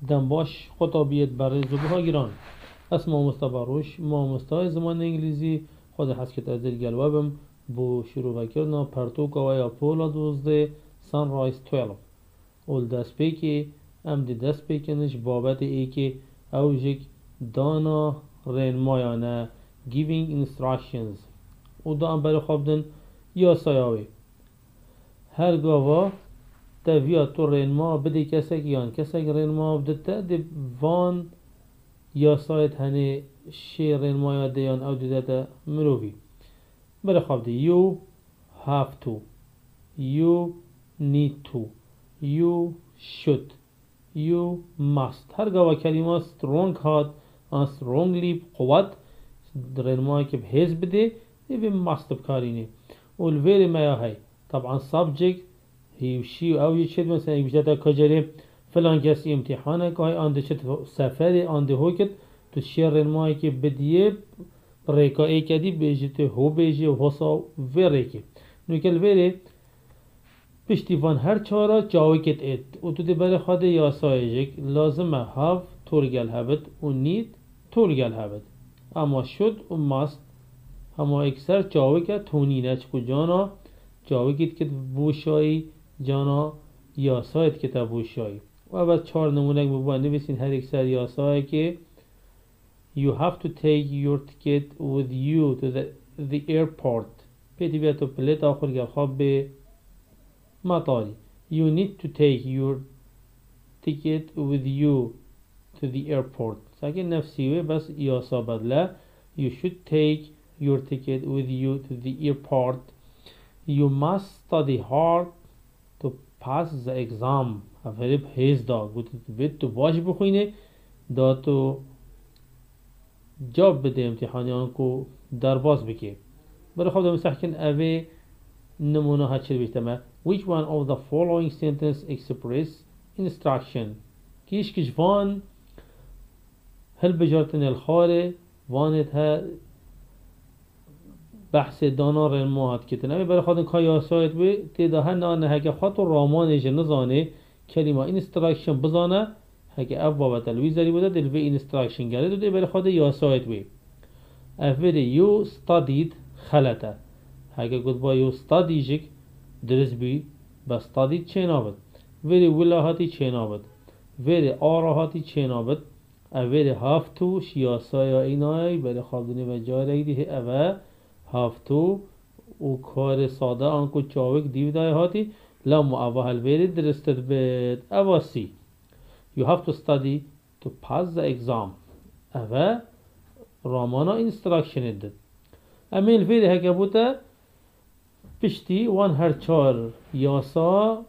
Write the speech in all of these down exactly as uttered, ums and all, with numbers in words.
دم باش خطابیت برای زبه ها گران اسم مصطفى روش ما مستای زمان انگلیزی خود حس که تازه گلوابم بو شروع کردن پرتوکا و یا پولا دوزده سانرایز دوازده اول دست پیکی ام دی دست پیکنش بابت ای که اوجک دانا رنمایانه giving instructions او دا ام برای خوابدن یا سایاوی هر گاوا تاویا تو رنما بده کسک یان کسک رنما بده تا دی وان یا سایت هنه شی رنمایا دیان او دیده تا مروفی برای خوابده you have to you need to you should you must هر گاوا کلمه strong هاد آن strongly قوت رنمایی که بهز بده یه must بکارینه والویری ما هی طبعا subject هی وشی او یه چید مثلا ایجاده کجره فلان کسی امتحانه که های آنده چید سفری آنده هو کد تو شیر رنمایی که بدیه ریکا ای کدی بیجی تو هو بیجی و حسا ویره که نوکل ویره پشتیوان هر چارا جاوی کت اید و تو دی برای خواده یا سایجک لازمه have تولگل هبت و need تولگل هبت اما should و must اما اکثر جاوی که تونینه چکو جانا جاوی کت کت بوشایی جانا یا سایت کت بوشایی و بعد چهار نمونه ببان نویسین هر اکثر یا سایی که you have to take your ticket with you to the, the airport پیتی بیا تو پلیت آخر گل خواب به مطاری you need to take your ticket with you to the airport ساکن نفسیوه بس یا سا بدله you should take your ticket with you to the airport you must study hard to pass the exam افریب هیز دا گوتی بید تو باش بخوینه دا تو جاب بده امتحانیان کو درباز بکی برای خواب دا مسحکن اوه نمونه ها چل بیشتمه which one of the following sentence express instruction کیش کش وان هل بجارتن الخاره وانت ها بحث دانا رنماهات کتنه برای خودن که یاسایت بی تیده ها نه هکه خواهد و رامانش نزانه کلمه instruction بزانه هکه اف بابت الویزاری بوده دل به instruction گره دوده برای خود یاسایت بی افری you studied خلطه هکه گود با you study جک درس بی با studied چه نابد وری ولاهاتی چه نابد وری آراهاتی چه نابد افری have to شیاسای اینای برای خوابدنی و جاره دیه اوه have to و کار ساده آنکو چاوک دیودای هاتی لما اوه الویری درستد بید اوه سی you have to study to pass the exam اوه رامانا instruction دید اما الویری هکه بوده پشتی وان هر چار یاسا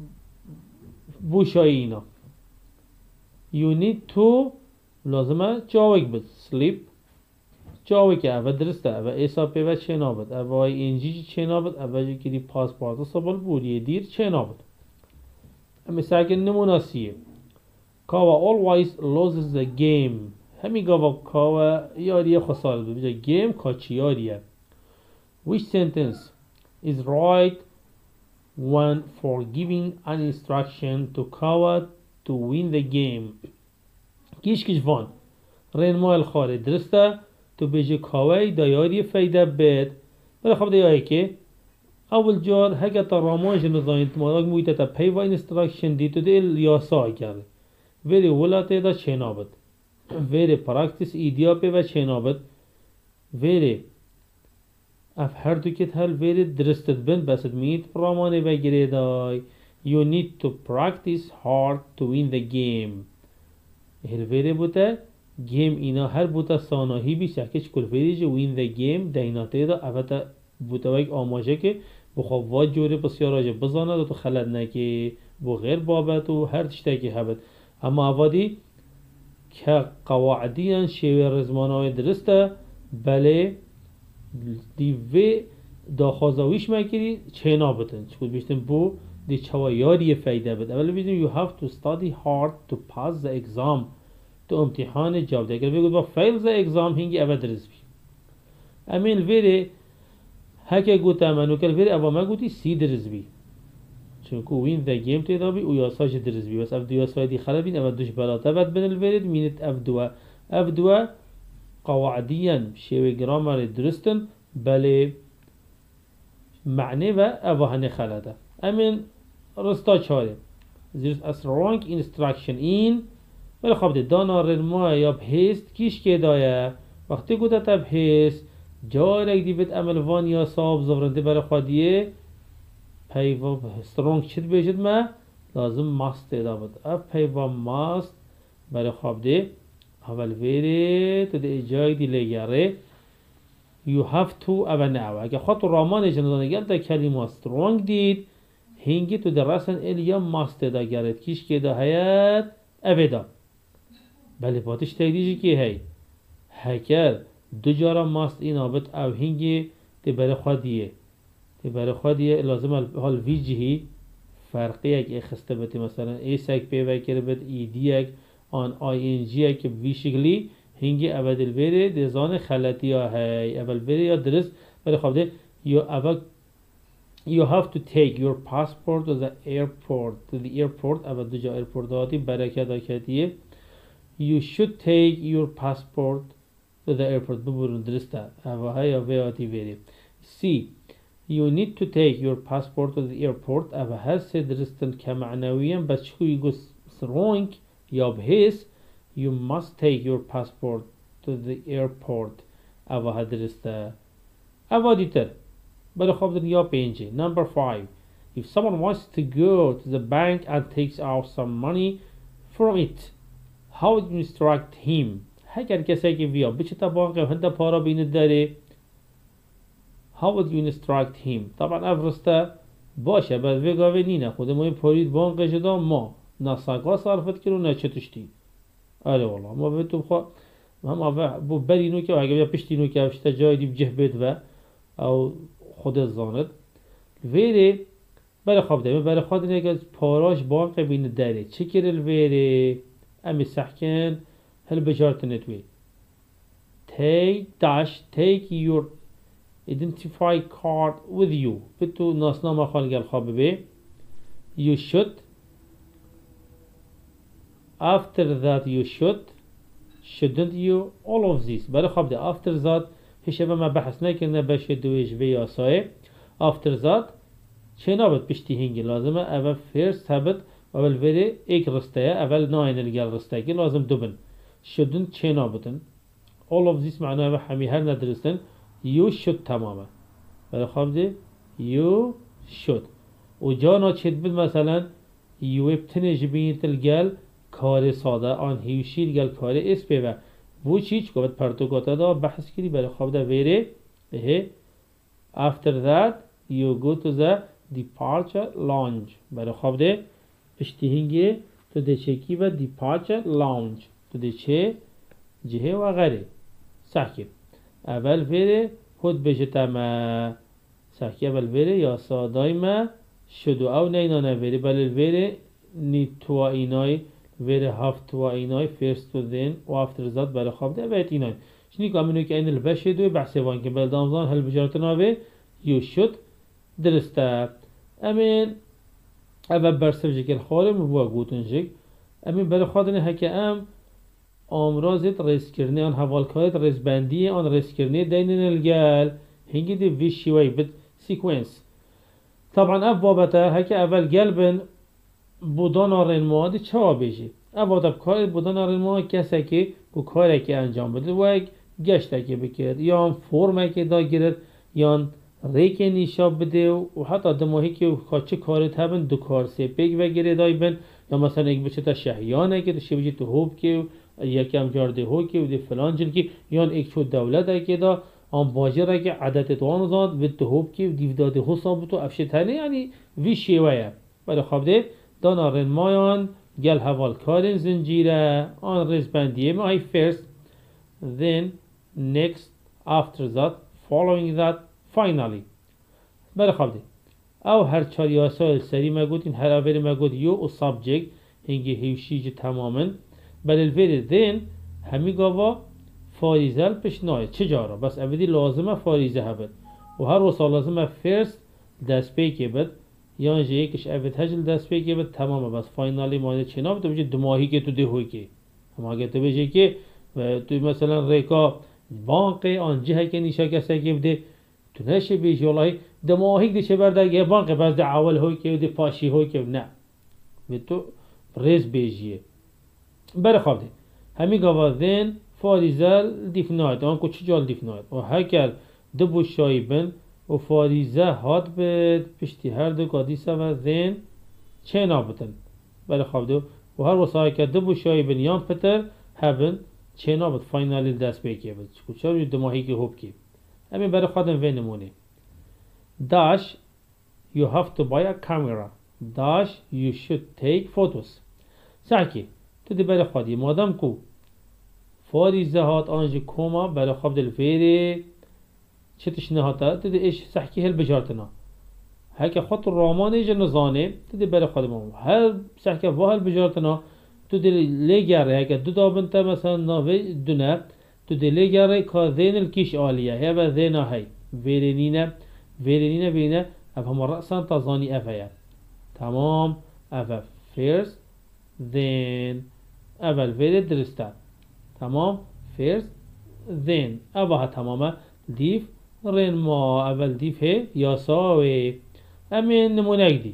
بوشایی اینا you need to لازمه چاوک بید sleep جاوی که اوه درسته اوه ایسا پیوه چه نابد اوه اینجی چه نابد اوه جی که دی پاسپارت سابل بوریه دیر چه نابد اما ساکن نموناسیه کاوا always loses the game همی گاوا کاوا یاریه خسارت بود بجا game کاچی یاریه which sentence is right one for giving an instruction to کاوا to win the game کیش کیش وان رنما الخاره درسته تو بیجی کاوی دایاری فایده بید برای خواب دیایی که اول جار هگه تا رامانج نظاین تماراک مویده تا پیو اینستراکشن دی تو دیل یاسا کرده ویری ولاته دا چه نابد ویری پراکتیس ایدیا پیو چه نابد ویری اف هر دو کت هل ویری درستد بند بسد مید رامانه بگیره دای you need to practice hard to win the game هل ویری بوده گیم اینا هر بوتا ساناهی بی شکش کل فریج وین the game دیناته دا اوتا بوتا ویک آماجه که بخواب واد جوری بسیاراجه بزانه دا تو خلد نکی بو غیر بابت و هر تشتاکی هبت اما اوادی که قواعدی شیوه رزمانه های درسته بله دیوه دا خوازاویش مکری چه نابتن چکود بیشتن بو دی چوا یاری فایده بد اولی بیدیم you have to study hard to pass the exam تو امتحان جواب ده اگر بگود با فیل ز اگزام هنگی اوه درس بی امین ویره هکه گوته منو کل ویره اوه ما گوتی سی درس بی چون که وین ذا گیم تیدا بی و یاساش درز بی بس اف دو یاسای دی خلا بین اف دوش بلاتا بد بن الورد مینت اف دو اف دو قواعديا شوي جرامر درستن بله معنی و اوهن خلاده امین رستا چاره there's a strong instruction in ولی خب ده دانا رنما یا بهست کیش که دایه وقتی گوده تا بهست جارک دی بید عمل وان یا صاب زغرنده برای خودیه پیوا strong چید بیشید ما لازم ماست دا بود اف پیوا ماست برای خواب ده اول ویره تو ده جای دی لگره you have to اول نعوه اگه خود رامان جندانه گل دا کلمه strong دید هنگی تو در رسن الیا ماست دا گرد کیش که دا هیت اویدا بله باتش تایدیجی که هی هکر دو جارا ماست این آبت او هنگی دی برای خودیه دی برای خودیه لازم حال ویجهی فرقی یک اخسته بتی مثلا ایسک پیوه کرده بت ایدی یک آن آی این جی یک وی شکلی هنگی اول دل بره دیزان خلطی ها هی اول بره یا درست برای خواب ده یا اول you have to take your passport to the airport to the airport اول دو جا airport دادی برکت آکتیه you should take your passport to the airport ببرون درسته اول های یا ویاتی بری C you need to take your passport to the airport اول هسته درستن که معنویاً بس چکو یگو wrong یا بهیس you must take your passport to the airport اول ها درسته اول دیتر بله خواب دن یا پینجه number five if someone wants to go to the bank and takes out some money from it how would you instruct him اگر کسی که بیا بچه تا بانک هنده پارا بیند داره how would you instruct him طبعا افرسته باشه بعد وگاوه نینه خود ما این پارید بانک جدا ما نه ساقا صرفت کرو نه چتشتی آره والله ما بهتون خواه هم آوه بو برینو که اگه بیا پشتینو که افشته جای دیب جه بید و او خود زاند ویره برای خواب داره برای خود نگه پاراش بانک بین داره چه کرل ویره امی سحکن هل بجارت نتوی take dash take your identify card with you بتو ناسنامه خالگل خواب بی you should after that you should shouldn't you all of this برای خواب ده after that هیچ ما بحث نکنه بشه دویش وی آسای after that چه نابد پشتی هنگی لازمه اول first habit اول وری ایک رسته اول ناین الگل رسته که لازم دوبن شدن چه نابدن all of this معناه همی هر ندرستن you should تمامه برای خواب ده you should و جانا چید بد مثلا you ابتنه جبین تلگل کار ساده آن هیوشید گل کار اس پیوه بو چیچ کو بعد پرتوکاتا دا بحث کردی برای خواب دا ویره به after that you go to the departure lounge برای خواب ده پشتیهنگی تو ده چکی و departure lounge تو ده چه جهه و غره سحکی اول ویره خود بشه تمه سحکی اول ویره یا سادای ما شدو او نینانه ویره بله ویره نیتوا اینای ویره هفت و اینای فرست و دین و افتر زاد برای خواب ده بیت اینای شنی که امینو که این البشه دوی بحثی وان که بلدامزان هل بجارتنا به you should درسته امین اول برسف جکل خارم و گوتن جک امین برای خواهدن هکه ام آمرازت ریس کرنه آن حوالکایت ریس بندی آن ریس کرنه دینن الگل هنگی ده ویشی وی بد سیکوینس طبعا اف بابته هکه اول گلبن بودان آرین موادی چه بیشی اول دب کار بودان آرین مواد کسی که بو کاری که انجام بده و یک گشته که بکرد یا فرمه که دا گرد یا ریک نیشاب بده و حتی دماهی که چه کاری تبن دو کار سه پیگ و گره دای بن یا مثلا یک بچه تا شهیانه که تو شبیجی تو خوب که یکی هم جارده هو که و دی فلان جل که یا یک چود دولت که دا آن باجره که عدد توان زاد به تو خوب که دیو داده حساب تو افشتنه یعنی وی شیوه ولی خواب ده دان آرین مایان گل حوال کارین زنجیره آن ریز بندیه مای first then next after that following that finally بله خواب ده او هر چاری آسایل سری مگودین هر اولی مگود یو و subject هنگی هیوشیج تمامن بله الویری then همی گاوا فاریزل پش نای چجارا بس اولی لازمه فاریزه هبد و هر وصال لازمه first دست پی که بد یان جه یکش اوید هجل دست بگی به تمامه بس فاینالی مایده چنا تو بجه دماهی که تو ده هوی که اما اگه تو بجه که تو مثلا ریکا بانقی آن جهه که نیشا کسی که بده تو نشه بیش والله دماهی ده چه برده یه بانقی بس ده اول هوی که ده پاشی هوی که نه به تو ریز بیجیه بره خواب ده همی گوازن فاریزل دیفنایت آن کو چی جال دیفنایت و هکر دبو شایبن و فاریزه هات بد پشتی هر دو قادیسه و زین چه نابتن بله خواب دو و هر وسایل که دبو شایبن یان پتر هبن چه نابت فاینالی دست بیکیه بد چکو چه دماهی که خوب کی همین برای خودم وی نمونه dash you have to buy a camera dash you should take photos سعکی تو دی برای خودی مادم کو فاریزه هات آنجی کوما برای خواب دل فیری چه تشنه هاتا تدي ايش سحكي هل بجارتنا هكا خط الرومان يجي نزاني تدي بري خدمهم هل سحكي فهل بجارتنا تدي ليجاري هكا دو دابنت مثلا نافي دنا تدي ليجاري كذين الكيش آلية هي ذينا هي فيرينينا فيرينينا فينا افهم رأسا تظاني افيا تمام افا first then اول فيري درستا تمام first then افا تماما ديف رين ما اول ديف هي يساوي امين نمونك دي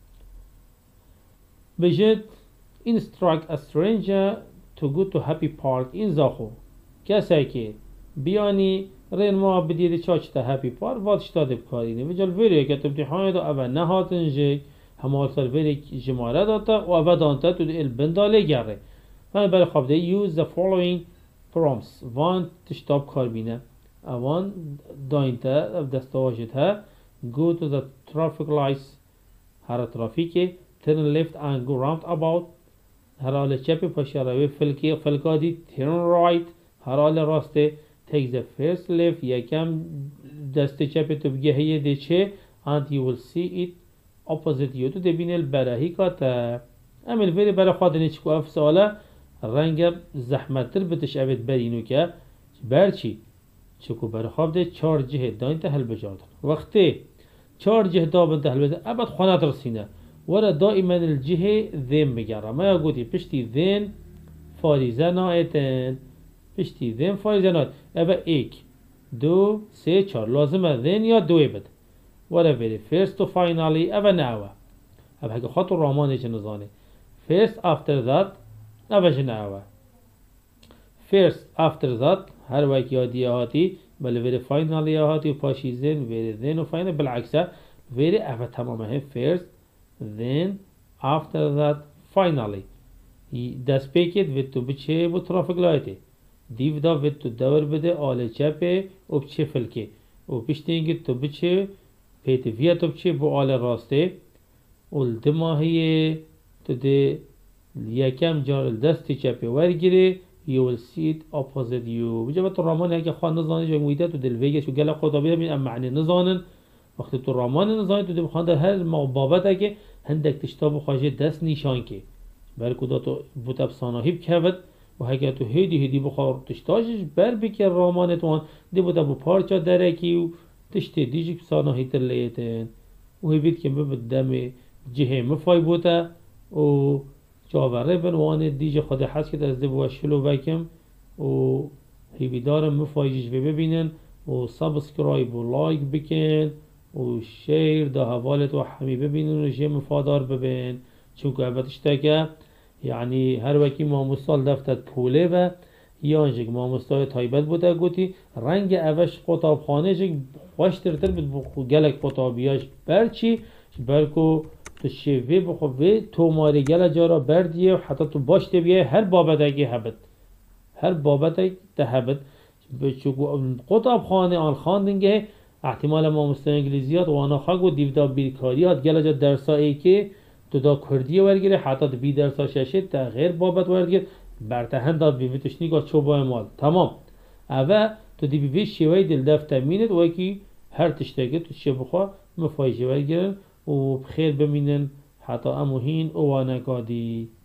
بجد instruct a stranger to go to happy park in زاخو کسی که بیانی رین ما بدید چاچ تا هپی پارک واتش داده بکارینه وجال ویری که تو امتحان دو اول نهاتن جی همال سال ویری جماره داتا و اول دانتا تو دل بنداله گره من برای خواب ده use the following prompts وان تشتاب کار بینه اوان داینتا دستاواجت ها go to the traffic lights هر ترافیکی turn left and go round about هر حال چپی پاشاروی فلکی فلکادی turn right هر حال راسته take the first left یکم دست چپی تو بگه هیه ده چه and you will see it opposite you تو دبینه البرهی کاتا امل ویری برای خواهدنی چکو اف سواله رنگ زحمت تر بتش اوید برینو که برچی چکو برای خواب ده چار جه داین تا هل بجاردن وقتی چار جه دابن تا هل بجاردن ابد خانات رسینه ورا دائما الجه ذین بگره ما یا گوتی پشتی ذین فاریزه نایتن پشتی ذین فاریزه نایت ابا ایک دو سه چار لازمه ذین یا دوی بد ورا ویری first to finally ابا نعوه ابا هکا خاطر رامان چه نزانه first after that ابا چه نعوه first after that هر وقت یادی هاتی بل ویری finally هاتی و پاشی ذین ویری ذین و finally بالعکسه ویری ابا تمامه first then after that finally دست پیکت وید تو بچه بو ترافیک لایته دیو دا وید تو دور بده آل چپه و بچه فلکه و پشتینگی تو بچه پیت ویا تو بچه بو آل راسته و الدماهیه تو ده یکم جار دستی چپه ورگیره you will see it opposite you بجا تو رامان هکه خواه نزانه جا مویده تو دلویگه شو گله خدا بیده بین ام معنی نزانن وقتی تو رامان نزانه تو دل خواهده هر مقبابت هکه هندک تشتاب خواهجه دست نیشان که بلکو دا تو بوت افسانه بکهود و هکه تو هیدی هیدی بخواه تشتاجش بر بکر رامانت وان دی بوتا بو پارچا درکی و تشتی دیجی افسانه هیتر لیتن و هی بید که ببید دم جهه مفای بوتا و جاوره بن وان دیجی خود حس که از دی بو شلو بکم و هی بیدارم مفایجش ببینن و سابسکرایب و لایک بکن و شیر دا حوالت و حمی ببینن و جه مفادار ببین چونکه اوتشتا که یعنی هر وکی ما مستال دفتت پوله و یانجک ما مستای تایبت بوده گوتی رنگ اوش قطاب خانه جک خوشتر تر بود گلک قطابیاش برچی برکو تو شوی بخو وی تو ماری گل جارا بردیه و حتی تو باشته بیه هر بابت اگه هبت هر بابت اگه هبت چونکه قطاب خانه آن خاندنگه احتمال ما مستوی انگلیزیات وانا خاک و دیودا بیرکاریات گله جا درسایی که تو دا کردی ورگیره حتی بی درسا ششه تا غیر بابت ورگیر برتهن داد بیوی تشنیگا چوبای مال تمام اوه تو دی بیوی شوی دل دفته مینید و اکی هر تشتگه تو شو بخوا مفایجه ورگیرن و خیر بمینن حتی اموهین اوانکادی